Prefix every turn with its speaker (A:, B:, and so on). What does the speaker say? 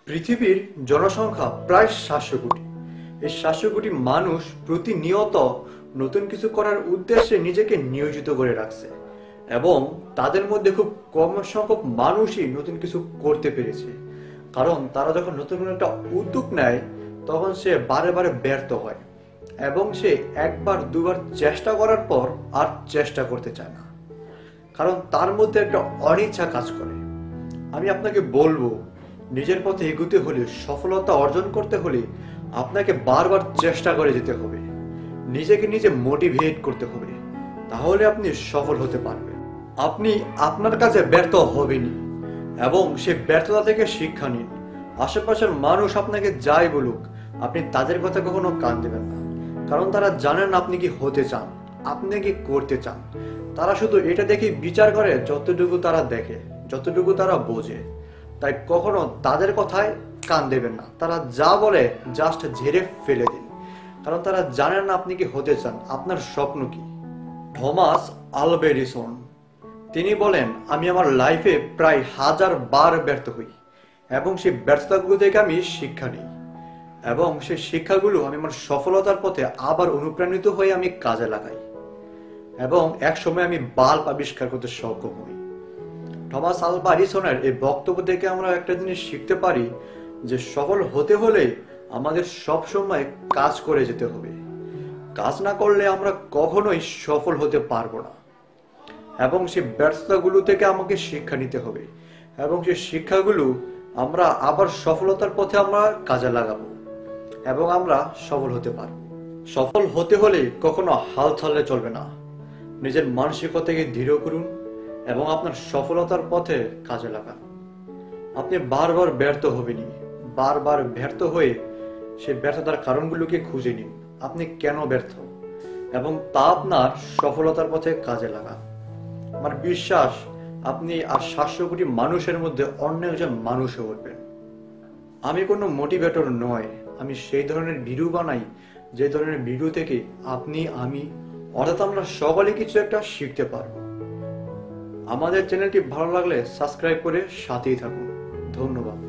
A: পৃথিবীর জনসংখ্যা প্রায় ৭০০ কোটি। এই ৭০০ কোটি মানুষ প্রতিনিয়ত নতুন কিছু করার উদ্দেশ্যে নিজেকে নিয়োজিত করে রাখছে এবং তাদের মধ্যে খুব কম সংখ্যক মানুষই নতুন কিছু করতে পেরেছে। কারণ তারা যখন নতুন কোনো একটা উদ্যোগ নেয় তখন সে বারে বারে ব্যর্থ হয় এবং সে একবার দুবার চেষ্টা করার পর আর চেষ্টা করতে চায় না, কারণ তার মধ্যে একটা অনিচ্ছা কাজ করে। আমি আপনাকে বলবো, নিজের পথে এগোতে হলে, সফলতা অর্জন করতে হলে আপনাকে বারবার চেষ্টা করে যেতে হবে, নিজেকে নিজে মোটিভেট করতে হবে, তাহলে আপনি সফল হতে পারবেন। আপনি আপনার কাছে ব্যর্থ হবেনই এবং সেই ব্যর্থতা থেকে শিক্ষা নিন। আশেপাশের মানুষ আপনাকে যাই বলুক, আপনি তাদের কথা কখনো কান দেবেন না, কারণ তারা জানেন আপনি কি হতে চান, আপনি কি করতে চান। তারা শুধু এটা দেখে বিচার করে যতটুকু তারা দেখে, যতটুকু তারা বোঝে। তাই কখনো তাদের কথায় কান দেবেন না। তারা যা বলে জাস্ট ঝেড়ে ফেলে দিন, কারণ তারা জানেন না আপনি কি হতে চান, আপনার স্বপ্ন কি। থমাস আলভা এডিসন তিনি বলেন, আমি আমার লাইফে প্রায় 1000 বার ব্যর্থ হই এবং সেই ব্যর্থতাগুলো থেকে আমি শিক্ষা নিই এবং সেই শিক্ষাগুলো আমি আমার সফলতার পথে আবার অনুপ্রাণিত হয়ে আমি কাজে লাগাই এবং এক সময় আমি বাল্ব আবিষ্কার করতে সক্ষম হই। থমাস আলভা এডিসনের এই বক্তব্য থেকে আমরা একটা জিনিস শিখতে পারি যে সফল হতে হলে আমাদের সব সময় কাজ করে যেতে হবে। কাজ না করলে আমরা কখনোই সফল হতে পারবো না এবং সেই ব্যর্থতাগুলো থেকে আমাকে শিক্ষা নিতে হবে এবং সেই শিক্ষাগুলো আমরা আবার সফলতার পথে আমরা কাজে লাগাবো এবং আমরা সফল হতে পারবো। সফল হতে হলে কখনো হাল ছাড়লে চলবে না। নিজের মানসিকতাকে দৃঢ় করুন এবং আপনার সফলতার পথে কাজে লাগান। আপনি বারবার ব্যর্থ হবেনই, বারবার ব্যর্থ হয়ে সেই ব্যর্থতার কারণগুলোকে খুঁজে নিন, আপনি কেন ব্যর্থ, এবং তা আপনার সফলতার পথে কাজে লাগান। আমার বিশ্বাস আপনি আর ৭০০ কোটি মানুষের মধ্যে অন্য একজন মানুষ হয়ে উঠবেন। আমি কোনো মোটিভেটর নয়, আমি সেই ধরনের ভিডিও বানাই যে ধরনের ভিডিও থেকে আপনি, আমি অর্থাৎ আমরা সকলে কিছু একটা শিখতে পারবো। আমাদের চ্যানেলটি ভালো লাগলে সাবস্ক্রাইব করে সাথেই থাকুন। ধন্যবাদ।